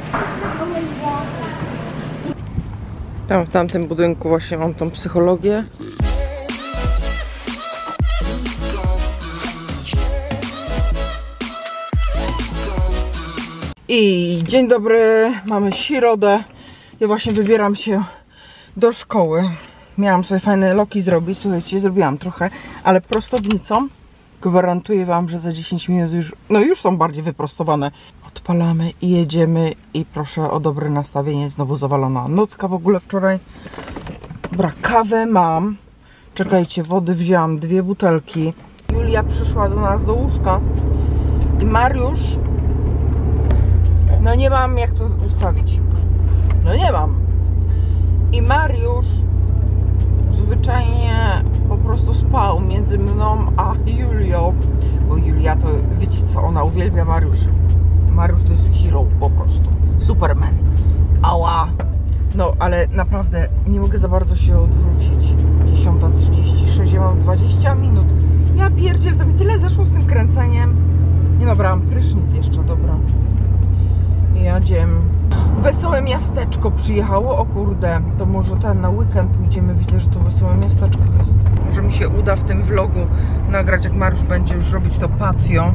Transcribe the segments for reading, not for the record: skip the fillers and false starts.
Tam w tamtym budynku właśnie mam tą psychologię. I dzień dobry, mamy środę. Ja właśnie wybieram się do szkoły. Miałam sobie fajne loki zrobić, słuchajcie, zrobiłam trochę, ale prostownicą. Gwarantuję wam, że za 10 minut już są bardziej wyprostowane. Odpalamy i jedziemy i proszę o dobre nastawienie. Znowu zawalona nocka w ogóle wczoraj. Dobra, kawę mam. Czekajcie, wody wzięłam 2 butelki. Julia przyszła do nas do łóżka i Mariusz, no nie mam jak to ustawić. No nie mam. I Mariusz zwyczajnie po prostu spał między mną a Julią. Bo Julia to, wiecie co, ona uwielbia Mariusza. Mariusz to jest hero po prostu. Superman. Ała. No, ale naprawdę nie mogę za bardzo się odwrócić. 10:36, ja mam 20 minut. Ja pierdzielę, to mi tyle zeszło z tym kręceniem. Nie nabrałam prysznic jeszcze, dobra. Jadziem. Wesołe miasteczko przyjechało, o kurde, to może ten na weekend pójdziemy, widzę, że to wesołe miasteczko jest. Może mi się uda w tym vlogu nagrać, jak Mariusz będzie już robić to patio.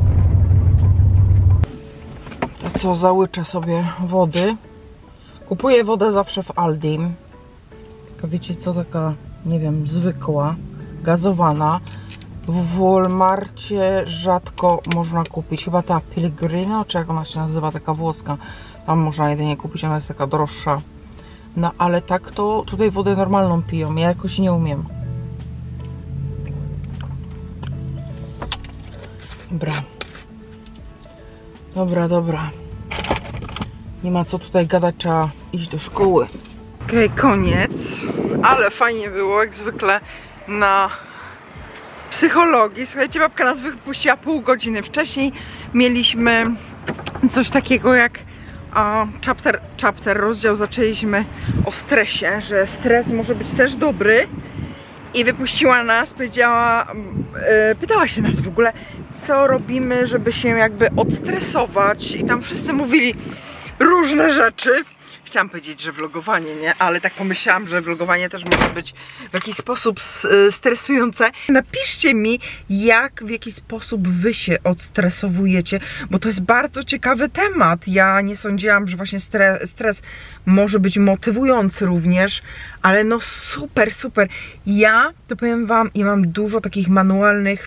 To co, załyczę sobie wody. Kupuję wodę zawsze w Aldi. Taka, wiecie co, taka, nie wiem, zwykła, gazowana. W Walmarcie rzadko można kupić, chyba ta Pellegrino, czy jak ona się nazywa, taka włoska. Tam można jedynie kupić, ona jest taka droższa. No ale tak to tutaj wodę normalną piją, ja jakoś nie umiem. Dobra. Dobra. Nie ma co tutaj gadać, trzeba iść do szkoły. Okej, koniec. Ale fajnie było, jak zwykle na psychologii. Słuchajcie, babka nas wypuściła pół godziny wcześniej. Mieliśmy coś takiego jak rozdział zaczęliśmy o stresie, że stres może być też dobry. I wypuściła nas, powiedziała, pytała się nas w ogóle, co robimy, żeby się jakby odstresować. I tam wszyscy mówili różne rzeczy. Chciałam powiedzieć, że vlogowanie, nie? Ale tak pomyślałam, że vlogowanie też może być w jakiś sposób stresujące. Napiszcie mi, w jaki sposób wy się odstresowujecie, bo to jest bardzo ciekawy temat. Ja nie sądziłam, że właśnie stres może być motywujący również, ale no super. Ja, to powiem wam, ja mam dużo takich manualnych,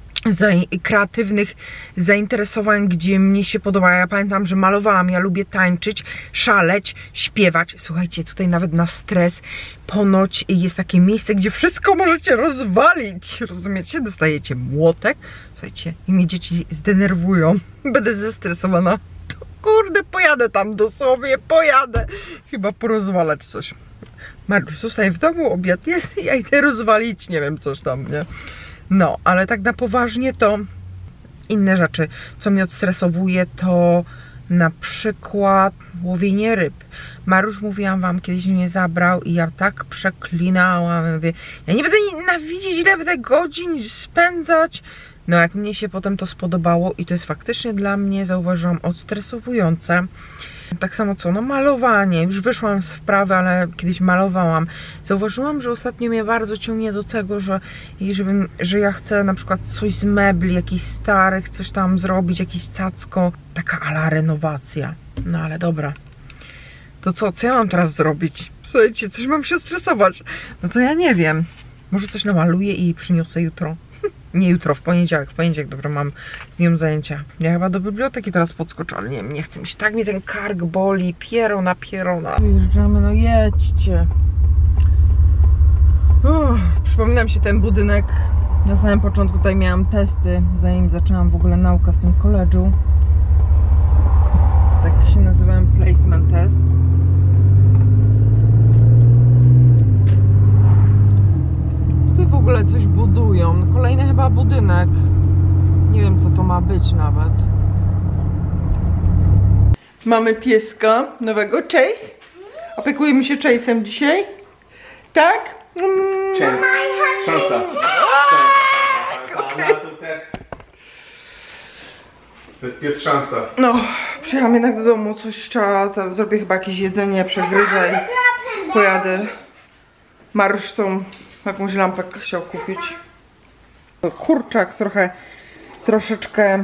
kreatywnych zainteresowań, gdzie mnie się podoba. Ja pamiętam, że malowałam, ja lubię tańczyć, szaleć, śpiewać. Słuchajcie, tutaj nawet na stres ponoć jest takie miejsce, gdzie wszystko możecie rozwalić. Rozumiecie? Dostajecie młotek. Słuchajcie, i mnie dzieci zdenerwują. Będę zestresowana. To kurde, pojadę tam dosłownie, pojadę. Chyba porozwalać coś. Mariusz, zostań w domu, obiad jest, ja idę rozwalić, nie wiem, coś tam, nie? No, ale tak na poważnie to inne rzeczy, co mnie odstresowuje, to na przykład łowienie ryb. Mariusz, mówiłam wam, kiedyś mnie zabrał i ja tak przeklinałam, mówię, ja nie będę nienawidzić, ile będę godzin spędzać. No, jak mnie się potem to spodobało i to jest faktycznie dla mnie, zauważyłam, odstresowujące. Tak samo co, no malowanie, już wyszłam z wprawy, ale kiedyś malowałam. Zauważyłam, że ostatnio mnie bardzo ciągnie do tego, że ja chcę na przykład coś z mebli, jakichś starych, coś tam zrobić, jakieś cacko. Taka ala renowacja. No ale dobra. To co ja mam teraz zrobić? Słuchajcie, coś mam się stresować. No to ja nie wiem. Może coś namaluję i przyniosę jutro. Nie jutro, w poniedziałek, dobra, mam z nią zajęcia. Ja chyba do biblioteki teraz podskoczę, ale nie chcę mi się, tak mnie ten kark boli, pierona. Wyjeżdżamy, no jedźcie. Przypominam się ten budynek. Na samym początku tutaj miałam testy, zanim zaczęłam w ogóle naukę w tym koledżu. Tak się nazywałem, placement test. Tutaj w ogóle coś budują. Kolejny chyba budynek. Nie wiem, co to ma być nawet. Mamy pieska nowego. Chase? Opiekujemy się Chase'em dzisiaj? Tak? Szansa. Okay. Jest szansa. No, przyjechałam jednak do domu, coś trzeba, zrobię chyba jakieś jedzenie, przegryzę i pojadę. Mariusz tą jakąś lampę chciał kupić. Kurczak, troszeczkę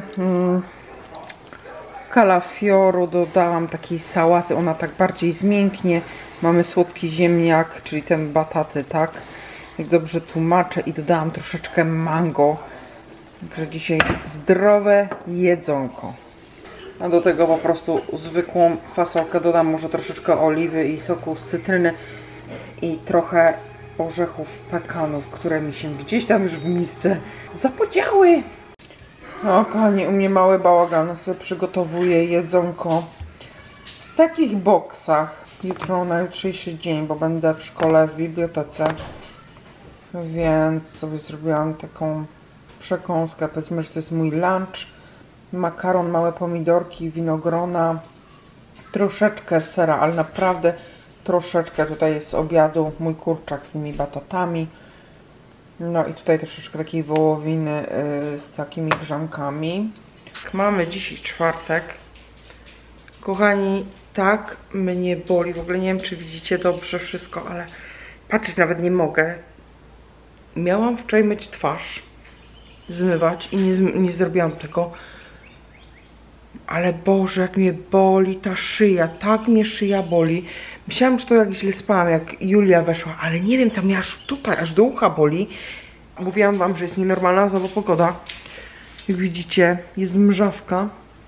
kalafioru dodałam, takiej sałaty, ona tak bardziej zmięknie. Mamy słodki ziemniak, czyli ten bataty, tak? Jak dobrze tłumaczę, i dodałam troszeczkę mango. Także dzisiaj zdrowe jedzonko. A do tego po prostu zwykłą fasolkę dodam, może troszeczkę oliwy i soku z cytryny i trochę orzechów pekanów, które mi się gdzieś tam już w misce zapodziały. No kochani, u mnie mały bałagan, sobie przygotowuję jedzonko w takich boksach. Jutro na jutrzejszy dzień, bo będę w szkole, w bibliotece, więc sobie zrobiłam taką przekąskę, powiedzmy, że to jest mój lunch. Makaron, małe pomidorki, winogrona, troszeczkę sera, ale naprawdę troszeczkę. Tutaj jest z obiadu mój kurczak z tymi batatami. No i tutaj troszeczkę takiej wołowiny z takimi grzankami. Mamy dzisiaj czwartek. Kochani, tak mnie boli. W ogóle nie wiem, czy widzicie dobrze wszystko, ale patrzeć nawet nie mogę. Miałam wczoraj myć twarz, zmywać i nie zrobiłam tego. Ale Boże, jak mnie boli ta szyja, tak mnie szyja boli. Myślałam, że to jak źle spałam, jak Julia weszła, ale nie wiem, tam mnie aż tutaj, aż do ucha boli. Mówiłam wam, że jest nienormalna znowu pogoda. Jak widzicie, jest mrzawka.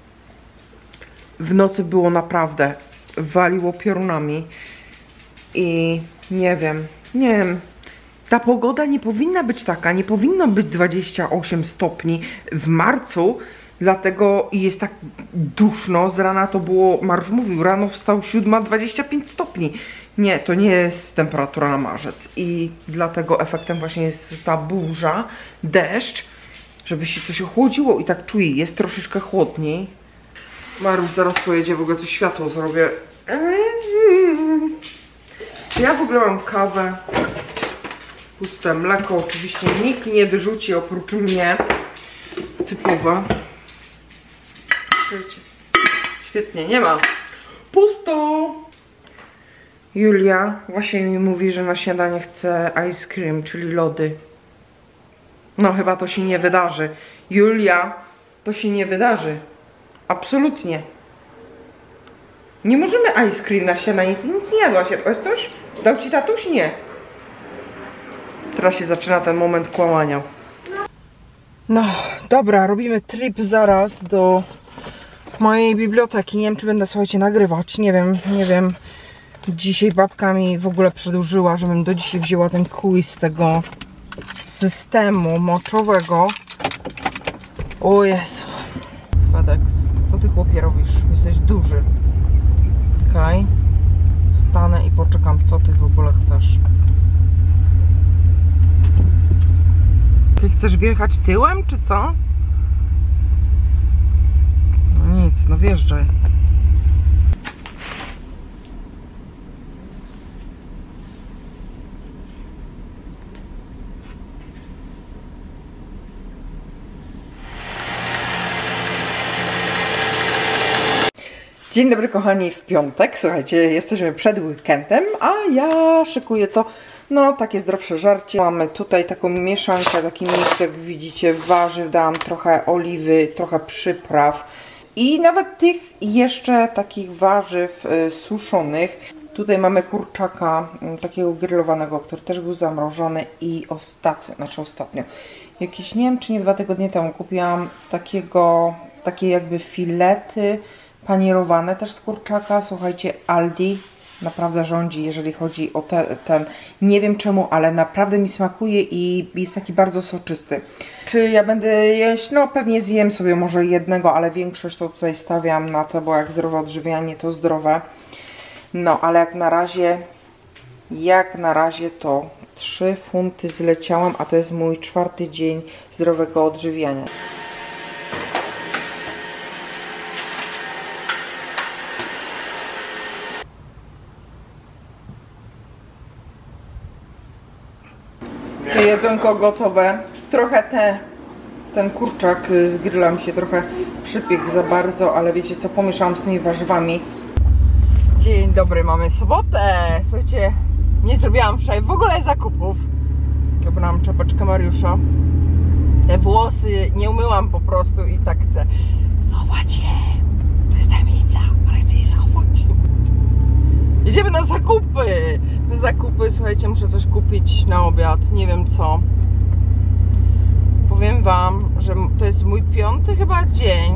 W nocy było naprawdę, waliło piorunami. I nie wiem. Ta pogoda nie powinna być taka, nie powinno być 28 stopni w marcu. Dlatego jest tak duszno, z rana to było, Mariusz mówił, rano wstał 7, 25 stopni. Nie, to nie jest temperatura na marzec. I dlatego efektem właśnie jest ta burza, deszcz, żeby się coś ochłodziło i tak czuję, jest troszeczkę chłodniej. Mariusz zaraz pojedzie, w ogóle to światło zrobię. Ja w ogóle mam kawę, puste mleko, oczywiście nikt nie wyrzuci oprócz mnie, typowa. Świetnie, nie ma. Pusto! Julia właśnie mi mówi, że na śniadanie chce ice cream, czyli lody. No chyba to się nie wydarzy. Julia, to się nie wydarzy. Absolutnie. Nie możemy ice cream na śniadanie. Ty nic nie jadłaś. Jadłaś coś? Dał ci tatuś? Nie. Teraz się zaczyna ten moment kłamania. No, dobra, robimy trip zaraz do mojej biblioteki. Nie wiem, czy będę, słuchajcie, nagrywać. Nie wiem. Dzisiaj babka mi w ogóle przedłużyła, żebym do dzisiaj wzięła ten quiz z tego systemu moczowego. O Jezu. FedEx, co ty, chłopie, robisz? Jesteś duży. Okej. Stanę i poczekam, co ty w ogóle chcesz. Ty chcesz wjechać tyłem, czy co? No nic, no wjeżdżaj. Dzień dobry kochani, w piątek, słuchajcie, jesteśmy przed weekendem, a ja szykuję co? No, takie zdrowsze żarcie. Mamy tutaj taką mieszankę, taki miks, jak widzicie, warzyw, dałam trochę oliwy, trochę przypraw i nawet tych jeszcze takich warzyw suszonych. Tutaj mamy kurczaka takiego grillowanego, który też był zamrożony i ostatnio, jakieś, nie wiem, czy nie 2 tygodnie temu kupiłam takie jakby filety panierowane też z kurczaka. Słuchajcie, Aldi naprawdę rządzi, jeżeli chodzi o ten. Nie wiem czemu, ale naprawdę mi smakuje i jest taki bardzo soczysty. Czy ja będę jeść? No pewnie zjem sobie może jednego, ale większość to tutaj stawiam na to, bo jak zdrowe odżywianie, to zdrowe. No, ale jak na razie to 3 funty zleciałam, a to jest mój 4. dzień zdrowego odżywiania. Jedzonko gotowe. Trochę te ten kurczak z grilla mi się trochę przypiekł za bardzo, ale wiecie co, pomieszałam z tymi warzywami. Dzień dobry, mamy sobotę. Słuchajcie, nie zrobiłam wczoraj w ogóle zakupów. Dobrałam czapeczkę Mariusza. Te włosy nie umyłam po prostu i tak chcę schować je. To jest tajemnica, ale chcę je schować. Jedziemy na zakupy. Na zakupy, słuchajcie, muszę coś kupić na obiad. Nie wiem co. Powiem wam, że to jest mój 5. chyba dzień.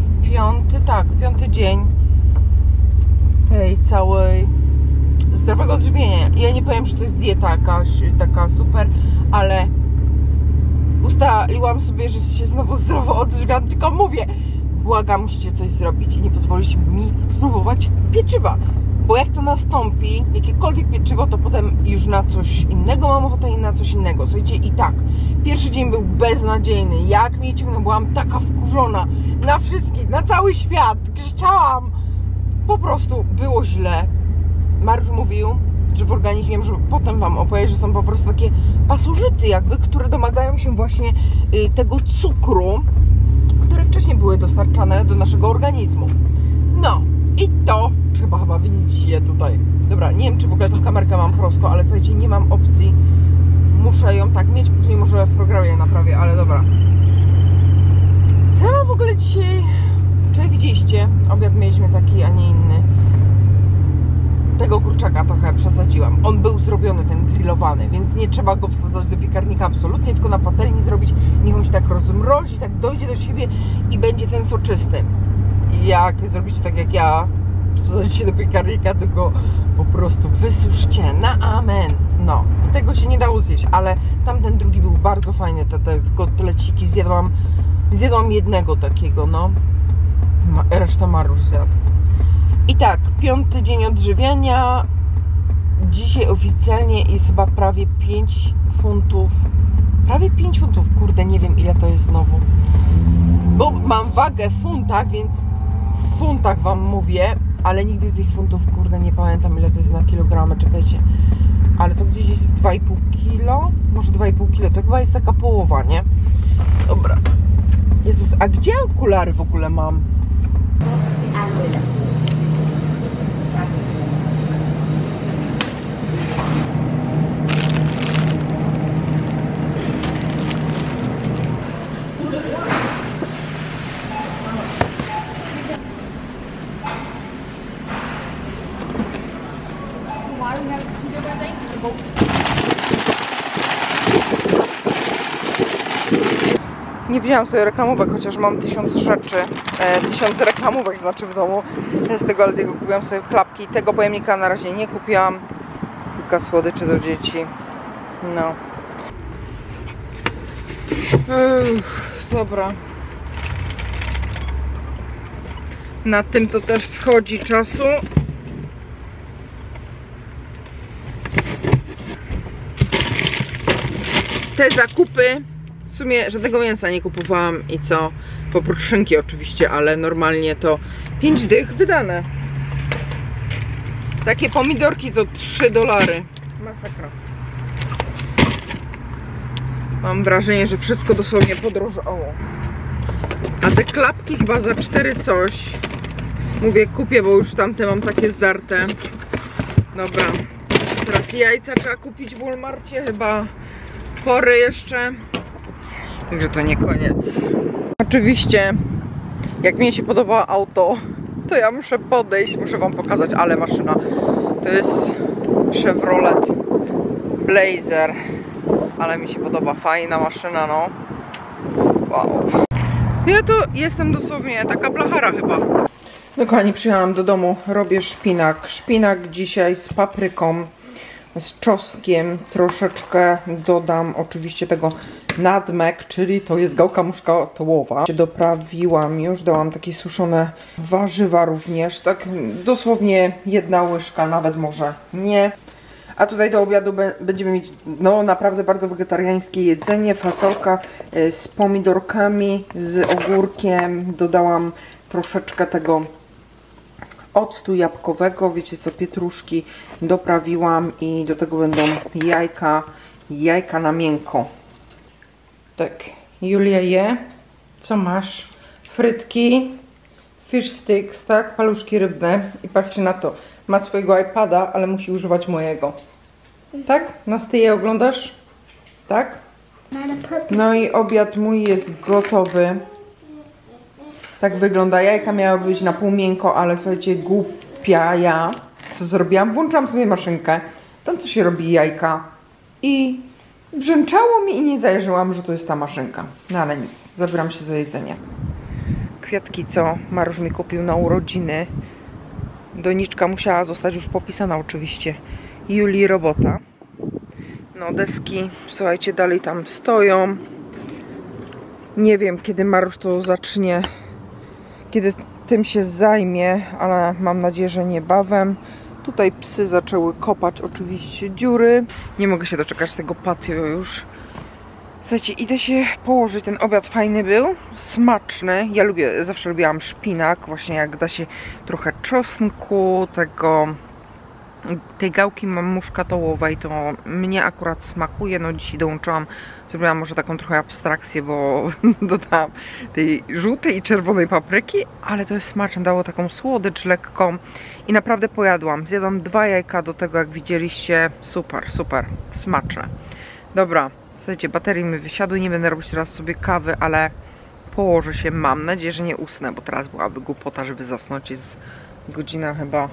5. dzień tej całej zdrowego odżywienia. Ja nie powiem, że to jest dieta jakaś taka super, ale ustaliłam sobie, że się znowu zdrowo odżywiam, tylko mówię, błagam, musicie coś zrobić i nie pozwolić mi spróbować pieczywa, bo jak to nastąpi, jakiekolwiek pieczywo, to potem już na coś innego mam ochotę i na coś innego. Słuchajcie, i tak, pierwszy dzień był beznadziejny, jak mnie ciągnął, byłam taka wkurzona na wszystkich, na cały świat, krzyczałam, po prostu było źle. Mariusz mówił, że w organizmie, że potem wam opowiem, że są po prostu takie pasożyty jakby, które domagają się właśnie tego cukru, które wcześniej były dostarczane do naszego organizmu. No i to trzeba chyba wynić je tutaj. Dobra, nie wiem, czy w ogóle tą kamerkę mam prosto, ale słuchajcie, nie mam opcji. Muszę ją tak mieć, później może w programie naprawię, ale dobra. Co ja mam w ogóle dzisiaj? Wczoraj widzieliście, obiad mieliśmy taki, a nie inny. Tego kurczaka trochę przesadziłam. On był zrobiony, ten grillowany, więc nie trzeba go wsadzać do piekarnika absolutnie, tylko na patelni zrobić. Niech on się tak rozmrozi, tak dojdzie do siebie i będzie ten soczysty. Jak zrobicie tak jak ja, wsadzicie do piekarnika, tylko po prostu wysuszcie na amen. No, tego się nie dało zjeść, ale tamten drugi był bardzo fajny. Te kotleciki zjadłam jednego takiego, no. Reszta Mariusz zjadł. I tak, 5. dzień odżywiania. Dzisiaj oficjalnie jest chyba prawie 5 funtów. Prawie 5 funtów, kurde, nie wiem ile to jest znowu. Bo mam wagę w funtach, więc w funtach wam mówię, ale nigdy tych funtów, kurde, nie pamiętam ile to jest na kilogramy, czekajcie. Ale to gdzieś jest 2,5 kilo, może 2,5 kilo, to chyba jest taka połowa, nie? Dobra. Jezus, a gdzie okulary w ogóle mam? Nie wzięłam sobie reklamówek, chociaż mam 1000 rzeczy, 1000 reklamówek znaczy w domu. Z tego Aldiego kupiłam sobie klapki. Tego pojemnika na razie nie kupiłam. Kilka słodyczy do dzieci. No. Dobra. Na tym to też schodzi czasu. Te zakupy, w sumie żadnego mięsa nie kupowałam i co, oprócz szynki oczywiście, ale normalnie to 5 dych wydane. Takie pomidorki to $3. Masakra. Mam wrażenie, że wszystko dosłownie podrożało. A te klapki chyba za 4 coś. Mówię, kupię, bo już tamte mam takie zdarte. Dobra. Teraz jajca trzeba kupić w Walmarcie, chyba pory jeszcze. Także to nie koniec. Oczywiście, jak mi się podoba auto, to ja muszę podejść, muszę wam pokazać, ale maszyna. To jest Chevrolet Blazer. Ale mi się podoba, fajna maszyna, no. Wow. Ja to jestem dosłownie taka blachara chyba. No kochani, przyjechałam do domu, robię szpinak. Szpinak dzisiaj z papryką, z czosnkiem. Troszeczkę dodam oczywiście tego nutmeg, czyli to jest gałka muszkatołowa. Doprawiłam już, dałam takie suszone warzywa również. Tak dosłownie 1 łyżka, nawet może nie. A tutaj do obiadu będziemy mieć no naprawdę bardzo wegetariańskie jedzenie. Fasolka z pomidorkami, z ogórkiem. Dodałam troszeczkę tego octu jabłkowego, wiecie co, pietruszki doprawiłam i do tego będą jajka na miękko. Tak, Julia je. Co masz? Frytki, fish sticks, tak? Paluszki rybne. I patrzcie na to. Ma swojego iPada, ale musi używać mojego. Tak? Na styje oglądasz? Tak? No i obiad mój jest gotowy. Tak wygląda. Jajka miały być na pół miękko, ale słuchajcie, głupia ja. Co zrobiłam? Włączyłam sobie maszynkę. Tam co się robi jajka. I brzęczało mi i nie zajrzałam, że to jest ta maszynka. No ale nic. Zabieram się za jedzenie. Kwiatki, co Mariusz mi kupił na urodziny. Doniczka musiała zostać już popisana oczywiście. Julii robota. No deski, słuchajcie, dalej tam stoją. Nie wiem, kiedy Mariusz to zacznie, kiedy tym się zajmie, ale mam nadzieję, że niebawem. Tutaj psy zaczęły kopać oczywiście dziury. Nie mogę się doczekać tego patio już. Słuchajcie, idę się położyć. Ten obiad fajny był, smaczny. Ja zawsze lubiłam szpinak, właśnie jak da się trochę czosnku, tej gałki mam muszkatołowej, to mnie akurat smakuje. No dzisiaj dołączyłam, zrobiłam może taką trochę abstrakcję, bo dodałam tej żółtej i czerwonej papryki, ale to jest smaczne, dało taką słodycz lekką i naprawdę pojadłam. Zjadłam 2 jajka do tego, jak widzieliście. Super, super, smaczne. Dobra, słuchajcie, baterie mi wysiadły, nie będę robić teraz sobie kawy, ale położę się, mam nadzieję, że nie usnę, bo teraz byłaby głupota, żeby zasnąć. Jest godzina chyba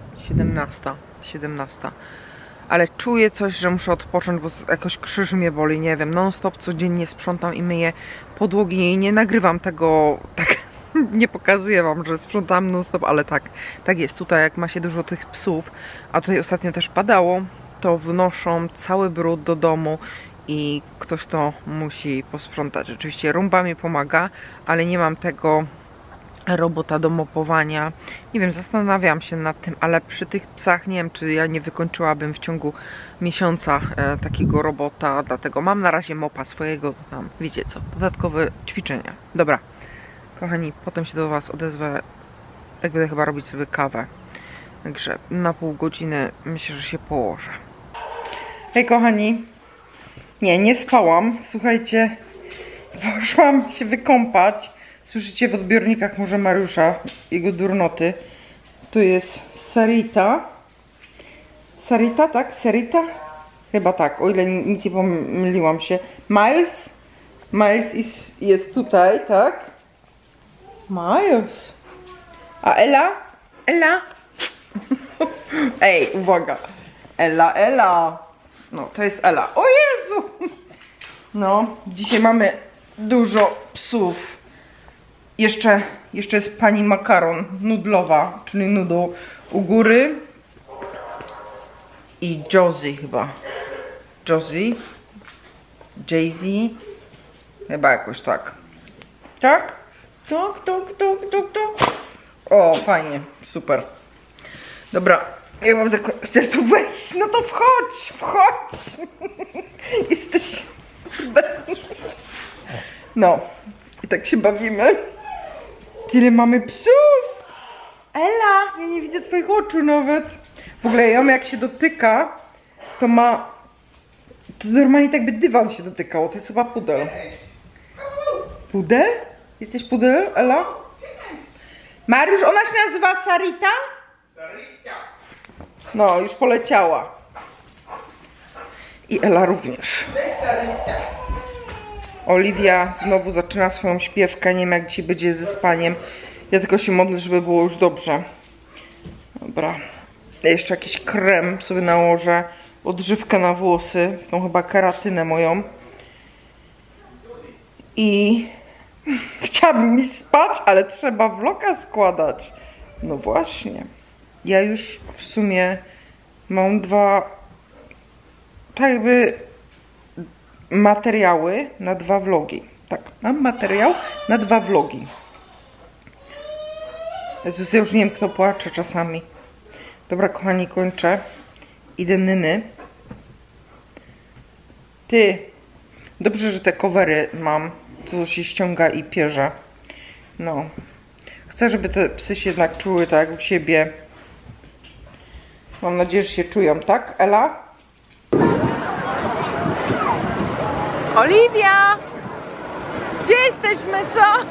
17. Ale czuję coś, że muszę odpocząć, bo jakoś krzyż mnie boli, nie wiem, non stop codziennie sprzątam i myję podłogi i nie nagrywam tego, tak nie pokazuję wam, że sprzątam non stop, ale tak jest. Tutaj jak ma się dużo tych psów, a tutaj ostatnio też padało, to wnoszą cały brud do domu i ktoś to musi posprzątać. Oczywiście Rumba mi pomaga, ale nie mam tego robota do mopowania. Nie wiem, zastanawiam się nad tym, ale przy tych psach nie wiem, czy ja nie wykończyłabym w ciągu miesiąca takiego robota, dlatego mam na razie mopa swojego, tam wiecie co, dodatkowe ćwiczenia. Dobra, kochani, potem się do was odezwę, jak będę chyba robić sobie kawę. Także na pół godziny myślę, że się położę. Hej kochani, nie spałam, słuchajcie, poszłam się wykąpać. Słyszycie w odbiornikach może Mariusza, jego durnoty. Tu jest Sarita. Sarita, tak? Sarita? Chyba tak, o ile nic nie pomyliłam się. Miles? Miles jest tutaj, tak? Miles. A Ela? Ela? Ej, uwaga. Ela. No, to jest Ela. O Jezu! No, dzisiaj mamy dużo psów. Jeszcze jest pani makaron nudlowa, czyli noodle u góry. I Josie chyba. Josie. Jay-Z. Chyba jakoś tak. Tak? Tak. O, fajnie. Super. Dobra. Ja mam tylko... Chcesz tu wejść? No to wchodź. Jesteś... No. I tak się bawimy. Tyle mamy psów! Ela! Ja nie widzę twoich oczu nawet. W ogóle ją jak się dotyka, to ma... To normalnie tak by dywan się dotykało. To jest chyba pudel. Pudel? Jesteś pudel, Ela? Mariusz, ona się nazywa Sarita? Sarita. No, już poleciała. I Ela również. Oliwia znowu zaczyna swoją śpiewkę. Nie wiem, jak dzisiaj będzie ze spaniem. Ja tylko się modlę, żeby było już dobrze. Dobra. Ja jeszcze jakiś krem sobie nałożę. Odżywkę na włosy. Tą chyba keratynę moją. I chciałabym mi spać, ale trzeba vloga składać. No właśnie. Ja już w sumie mam 2 tak jakby materiały na 2 vlogi. Tak, mam materiał na 2 vlogi. Jezus, ja już nie wiem, kto płacze czasami. Dobra, kochani, kończę. Idę nyny. Ty, dobrze, że te covery mam. To się ściąga i pierze. No. Chcę, żeby te psy się jednak czuły tak jak u siebie. Mam nadzieję, że się czują, tak, Ela? Oliwia! Gdzie jesteśmy, co?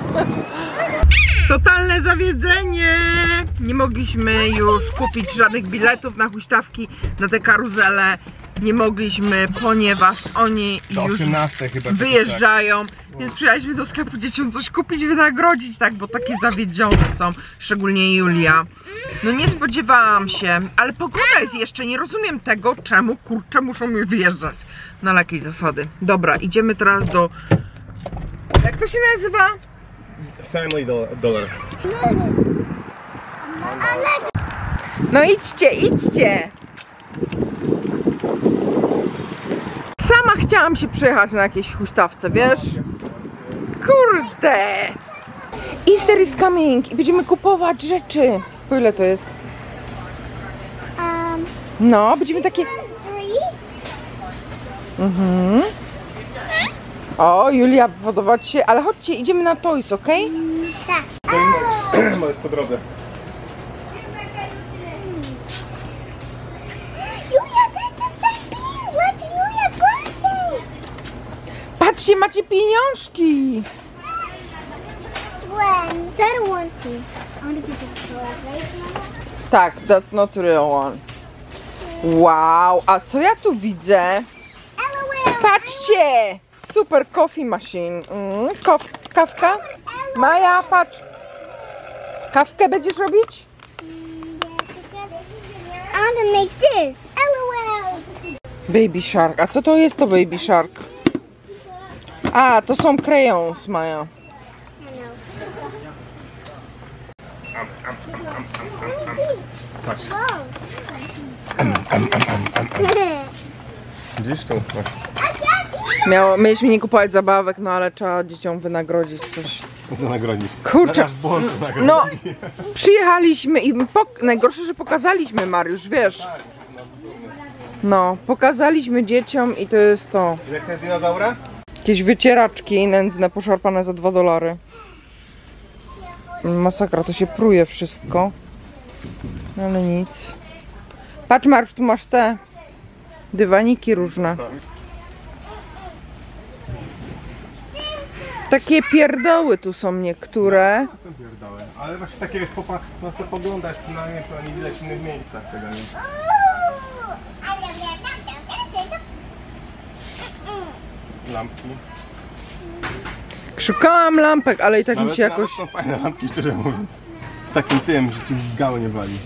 Totalne zawiedzenie! Nie mogliśmy już kupić żadnych biletów na huśtawki, na te karuzele. Nie mogliśmy, ponieważ oni już chyba wyjeżdżają. Więc przyjechaliśmy do sklepu dzieciom coś kupić, wynagrodzić, tak, bo takie zawiedzione są, szczególnie Julia. No nie spodziewałam się, ale pogoda jest jeszcze, nie rozumiem tego, czemu, kurczę, muszą mi wyjeżdżać. No ale jakiej zasady. Dobra, idziemy teraz do... Jak to się nazywa? Family Dollar. No idźcie, idźcie! Sama chciałam się przejechać na jakiejś huśtawce, wiesz? Kurde! Easter is coming i będziemy kupować rzeczy. Po ile to jest? No, będziemy takie... O, Julia, podoba ci się? Ale chodźcie, idziemy na Toys, ok? Tak. Bo jest po drodze. Julia, there's the same like Julia birthday. Patrzcie, macie pieniążki! When? I don't want to. I want to keep it short, right? Tak, that's not real one. Wow, a co ja tu widzę? LOL. Patrzcie! Super coffee machine. Kawka? Maja, patrz. Kawkę będziesz robić? I want to make this. LOL. Baby Shark. A co to jest to Baby Shark? A, to są crayons, Maja. Patrz. Gdzieś tu. Mieliśmy nie kupować zabawek, no ale trzeba dzieciom wynagrodzić coś. Co nagrodzić? Kurczę, no przyjechaliśmy i najgorsze, że pokazaliśmy, Mariusz, wiesz. No, pokazaliśmy dzieciom i to jest to. Jak te dinozaura? Jakieś wycieraczki nędzne, poszarpane za $2. Masakra, to się pruje wszystko. Ale nic. Patrz, Mariusz, tu masz te dywaniki różne. Takie pierdoły tu są niektóre. Są pierdoły, ale właśnie takie wiesz, no chcę poglądać przynajmniej co nie widać w innych miejscach tego nie. Lampki. Szukałam lampek, ale i tak mi się jakoś... są fajne lampki, szczerze mówiąc. Z takim tym, że ci w gałę nie wali.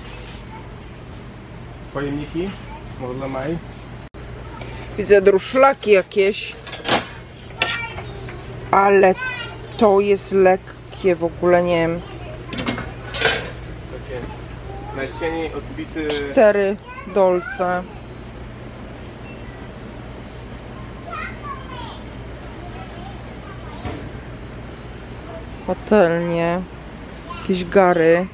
Pojemniki? Może dla Mai? Widzę druszlaki jakieś. Ale to jest lekkie w ogóle, nie wiem. Takie najcieniej odbity... 4 dolce. Patelnie. Jakieś gary.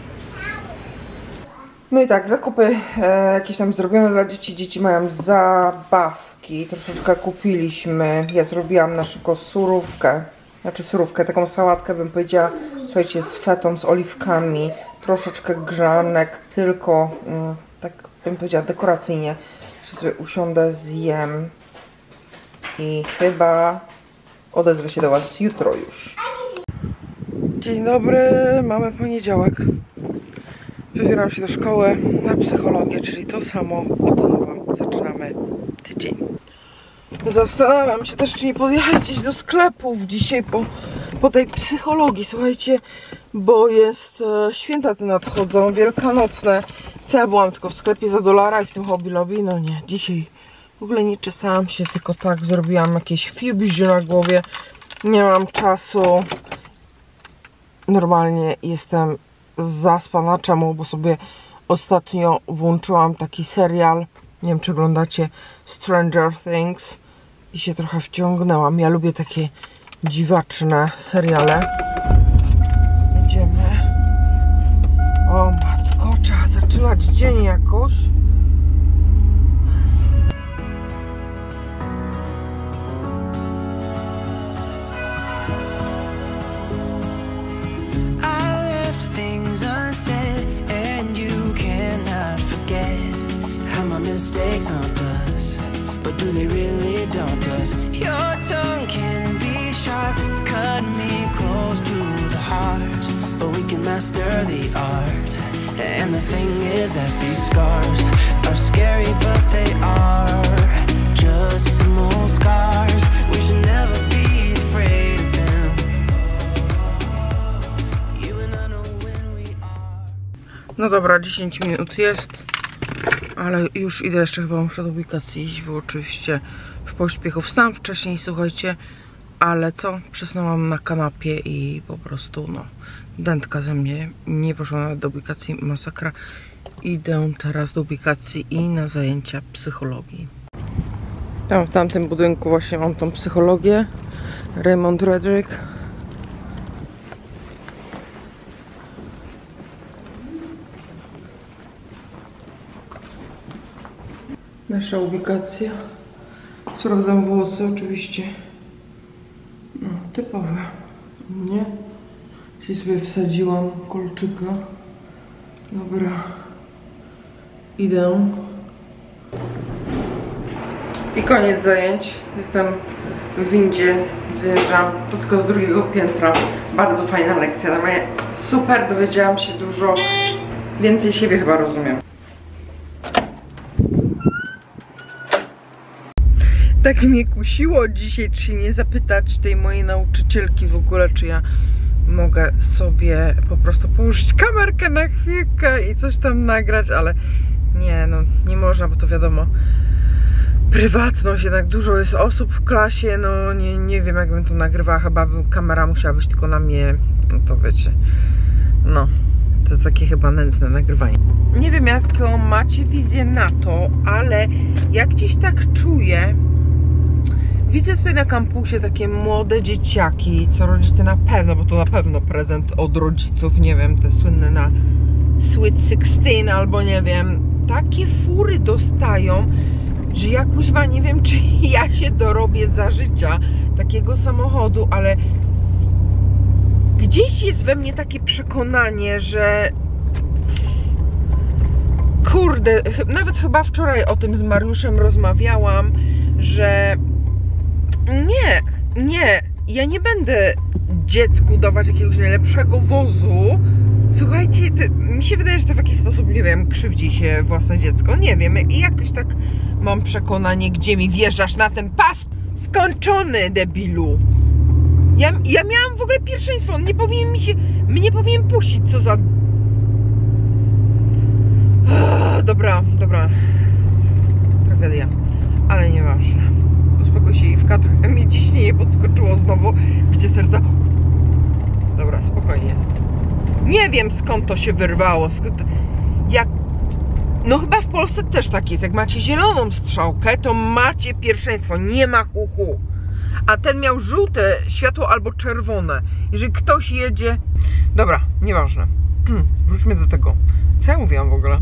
No i tak, zakupy jakieś tam zrobione dla dzieci. Dzieci mają zabawki. Troszeczkę kupiliśmy. Ja zrobiłam na szybko surówkę. Znaczy surówkę, taką sałatkę bym powiedziała. Słuchajcie, z fetą, z oliwkami. Troszeczkę grzanek, tylko tak bym powiedziała dekoracyjnie. Że sobie usiądę, zjem. I chyba odezwę się do was jutro już. Dzień dobry, mamy poniedziałek. Wybieram się do szkoły na psychologię, czyli to samo od nowa. Zaczynamy tydzień. Zastanawiam się też, czy nie podjechać gdzieś do sklepów dzisiaj po tej psychologii, słuchajcie, bo jest święta te nadchodzą, wielkanocne. Co ja byłam tylko w sklepie za $1 i w tym Hobby Lobby? No nie, dzisiaj w ogóle nie czesałam się, tylko tak zrobiłam jakieś fiubizie na głowie. Nie mam czasu. Normalnie jestem zaspana. Czemu? Bo sobie ostatnio włączyłam taki serial, nie wiem czy oglądacie, Stranger Things, i się trochę wciągnęłam. Ja lubię takie dziwaczne seriale. Jedziemy. O matko, trzeba zaczynać dzień jakoś. Mistakes haunt us, but do they really daunt us? Your tongue can be sharp. master the art. And the thing is that these scars are scary, but they are just some old scars. We should never be afraid of them. You and I know when we are. No dobra, 10 minut jest, ale już idę, jeszcze chyba muszę do ubikacji iść, bo oczywiście w pośpiechu wstałam wcześniej, słuchajcie, ale co? Przysnęłam na kanapie i po prostu, no, dętka ze mnie, nie poszłam nawet do ubikacji, masakra. Idę teraz do ubikacji i na zajęcia psychologii. Tam w tamtym budynku właśnie mam tą psychologię, Raymond Redrick. Nasza ubikacja. Sprawdzam włosy oczywiście. No, typowe. Nie? Dzisiaj sobie wsadziłam kolczyka. Dobra. Idę. I koniec zajęć. Jestem w windzie. Zjeżdżam. To tylko z drugiego piętra. Bardzo fajna lekcja. Na moje super, dowiedziałam się dużo. Więcej siebie chyba rozumiem. Tak mnie kusiło dzisiaj, czy nie zapytać tej mojej nauczycielki w ogóle, czy ja mogę sobie po prostu położyć kamerkę na chwilkę i coś tam nagrać, ale nie, no nie można, bo to wiadomo, prywatność, jednak dużo jest osób w klasie, no nie wiem, jakbym to nagrywała, chyba kamera musiała być tylko na mnie, no to wiecie, no to jest takie chyba nędzne nagrywanie. Nie wiem, jaką macie wizję na to, ale jak gdzieś tak czuję, widzę tutaj na kampusie takie młode dzieciaki, co rodzice na pewno, bo to na pewno prezent od rodziców, nie wiem, te słynne na Sweet 16 albo nie wiem, takie fury dostają, że ja kuźwa nie wiem, czy ja się dorobię za życia takiego samochodu, ale gdzieś jest we mnie takie przekonanie, że kurde, nawet chyba wczoraj o tym z Mariuszem rozmawiałam, że nie, ja nie będę dziecku dawać jakiegoś najlepszego wozu. Słuchajcie, mi się wydaje, że to w jakiś sposób, nie wiem, krzywdzi się własne dziecko. Nie wiem, i jakoś tak mam przekonanie, gdzie mi wjeżdżasz na ten pas. Skończony, debilu. Ja miałam w ogóle pierwszeństwo, on nie powinien mnie powinien puścić, co za... Dobra. Tragedia, ale nieważne. Uspokój się, Iwka, trochę mi ciśnienie podskoczyło znowu. Bicie serca. Dobra, spokojnie. Nie wiem, skąd to się wyrwało. No chyba w Polsce też tak jest. Jak macie zieloną strzałkę, to macie pierwszeństwo. Nie ma hu. A ten miał żółte światło albo czerwone. Jeżeli ktoś jedzie... Dobra, nieważne. Wróćmy do tego. Co ja mówiłam w ogóle?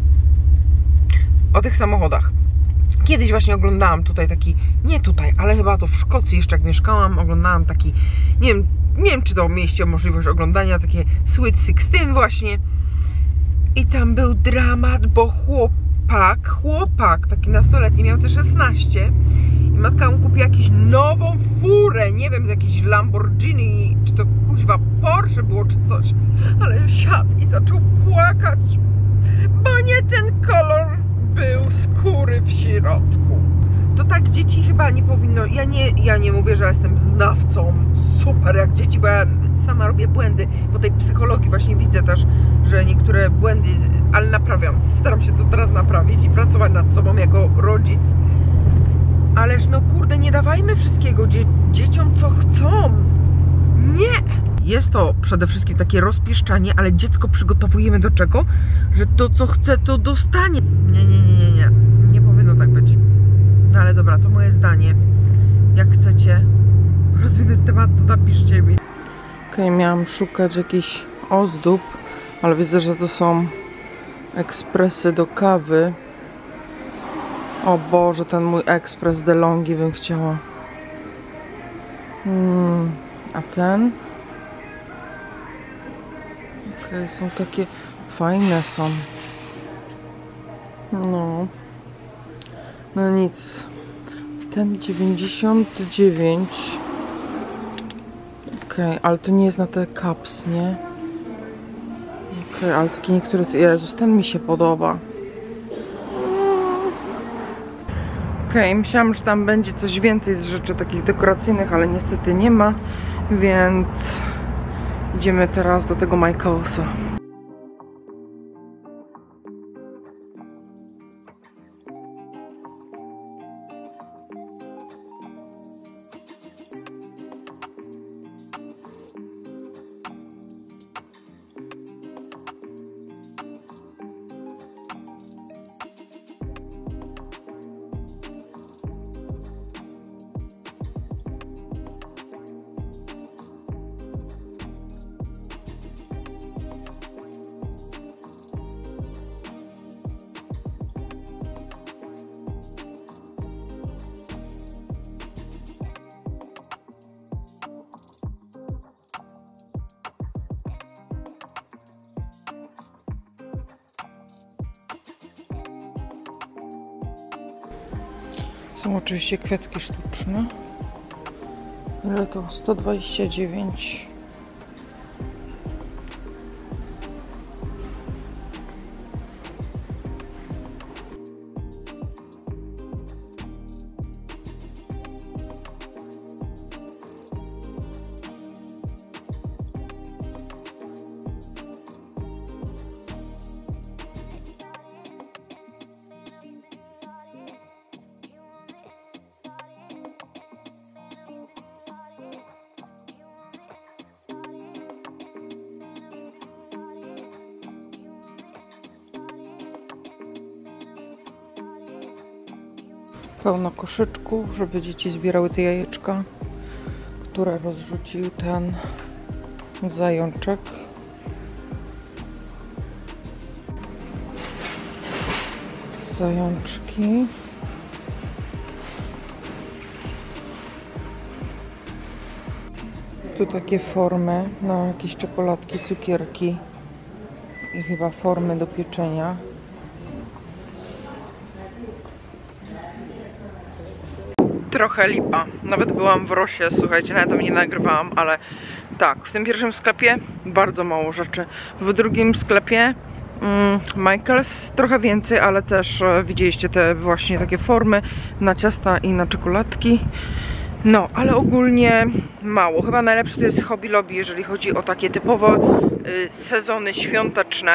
O tych samochodach. Kiedyś właśnie oglądałam tutaj taki, nie tutaj, ale chyba to w Szkocji jeszcze jak mieszkałam, oglądałam taki, nie wiem czy to mieliście możliwość oglądania, takie Sweet 16 właśnie. I tam był dramat, bo chłopak, taki nastoletni, miał te 16 i matka mu kupiła jakąś nową furę, nie wiem, jakiś Lamborghini, czy to kuźwa Porsche było, czy coś, ale siadł i zaczął płakać, bo nie ten kolor był skóry w środku. To tak dzieci chyba nie powinno, ja nie mówię, że jestem znawcą super jak dzieci, bo ja sama robię błędy, po tej psychologii właśnie widzę też, że niektóre błędy, ale naprawiam, staram się to teraz naprawić i pracować nad sobą jako rodzic. Ależ no kurde, nie dawajmy wszystkiego dzieciom co chcą. Nie! Jest to przede wszystkim takie rozpieszczanie, ale dziecko przygotowujemy do czego? Że to co chce, to dostanie. Nie. Nie powinno tak być. No ale dobra, to moje zdanie. Jak chcecie rozwinąć temat, to napiszcie mi. Okej, miałam szukać jakichś ozdób, ale widzę, że to są ekspresy do kawy. O Boże, ten mój ekspres DeLonghi bym chciała. A ten? Okej, są takie fajne są. No nic. Ten 99. Okej, ale to nie jest na te cups, nie? Czekaj, ale taki niektóry... Jezus, ten mi się podoba. Okej, myślałam, że tam będzie coś więcej z rzeczy takich dekoracyjnych, ale niestety nie ma, więc idziemy teraz do tego Michaelsa. Są oczywiście kwiatki sztuczne. Ile to? 129. Pełno koszyczków, żeby dzieci zbierały te jajeczka, które rozrzucił ten zajączek. Zajączki. Tu takie formy na jakieś czekoladki, cukierki i chyba formy do pieczenia. Trochę lipa. Nawet byłam w Rosie, słuchajcie, nawet tam nie nagrywałam, ale tak, w tym pierwszym sklepie bardzo mało rzeczy. W drugim sklepie Michael's trochę więcej, ale też widzieliście te właśnie takie formy na ciasta i na czekoladki. No, ale ogólnie mało. Chyba najlepsze to jest Hobby Lobby, jeżeli chodzi o takie typowe sezony świąteczne,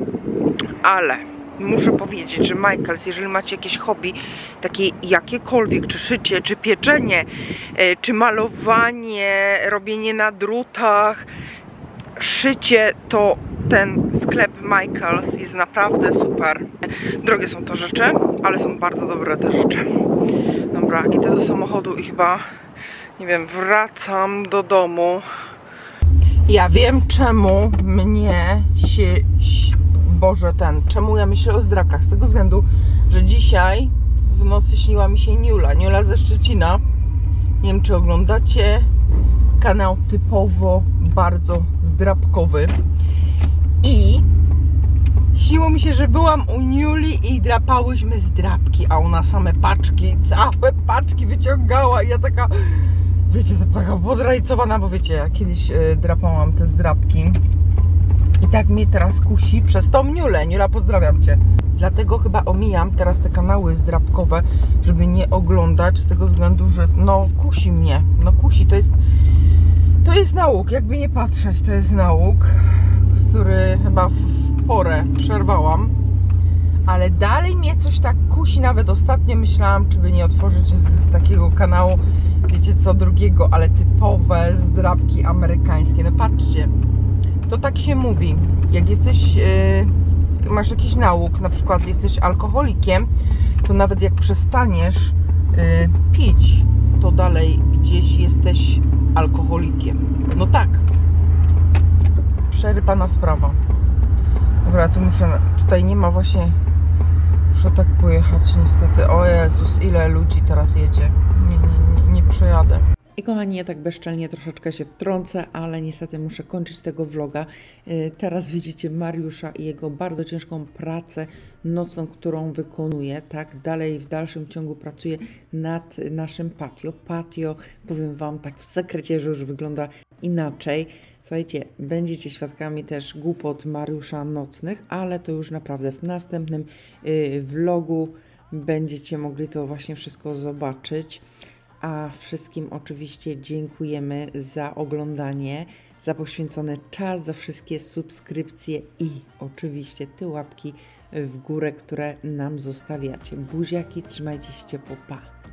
ale muszę powiedzieć, że Michael's, jeżeli macie jakieś hobby, takie jakiekolwiek, czy szycie, czy pieczenie, czy malowanie, robienie na drutach, szycie, to ten sklep Michael's jest naprawdę super. Drogie są to rzeczy, ale są bardzo dobre te rzeczy. Dobra, idę do samochodu i chyba, nie wiem, wracam do domu. Ja wiem, czemu mnie się... Boże, czemu ja myślę o zdrabkach? Z tego względu, że dzisiaj w nocy śniła mi się Niula ze Szczecina. Nie wiem, czy oglądacie kanał typowo bardzo zdrabkowy. I śniło mi się, że byłam u Niuli i drapałyśmy zdrabki, a ona same paczki, całe paczki wyciągała i ja taka, wiecie, taka podrajcowana, bo wiecie, ja kiedyś drapałam te zdrabki. I tak mnie teraz kusi przez tą Niulę. Niula, pozdrawiam Cię. Dlatego chyba omijam teraz te kanały zdrabkowe, żeby nie oglądać, z tego względu, że no kusi mnie. No kusi, to jest nauk, jakby nie patrzeć, to jest nauk, który chyba w porę przerwałam. Ale dalej mnie coś tak kusi, nawet ostatnio myślałam, czy by nie otworzyć z takiego kanału, wiecie co, drugiego, ale typowe zdrabki amerykańskie. No patrzcie. To tak się mówi, jak jesteś, masz jakiś nauk, na przykład jesteś alkoholikiem, to nawet jak przestaniesz pić, to dalej gdzieś jesteś alkoholikiem. No tak. Przerypana sprawa. Dobra, tu tutaj nie ma właśnie, muszę tak pojechać niestety. O Jezus, ile ludzi teraz jedzie. Nie przejadę. I kochani, ja tak bezczelnie troszeczkę się wtrącę, ale niestety muszę kończyć tego vloga. Teraz widzicie Mariusza i jego bardzo ciężką pracę nocną, którą wykonuje, tak? Dalej w dalszym ciągu pracuję nad naszym patio. Patio, powiem Wam tak w sekrecie, że już wygląda inaczej. Słuchajcie, będziecie świadkami też głupot Mariusza nocnych, ale to już naprawdę w następnym vlogu będziecie mogli to właśnie wszystko zobaczyć. A wszystkim oczywiście dziękujemy za oglądanie, za poświęcony czas, za wszystkie subskrypcje i oczywiście te łapki w górę, które nam zostawiacie. Buziaki, trzymajcie się ciepło, pa!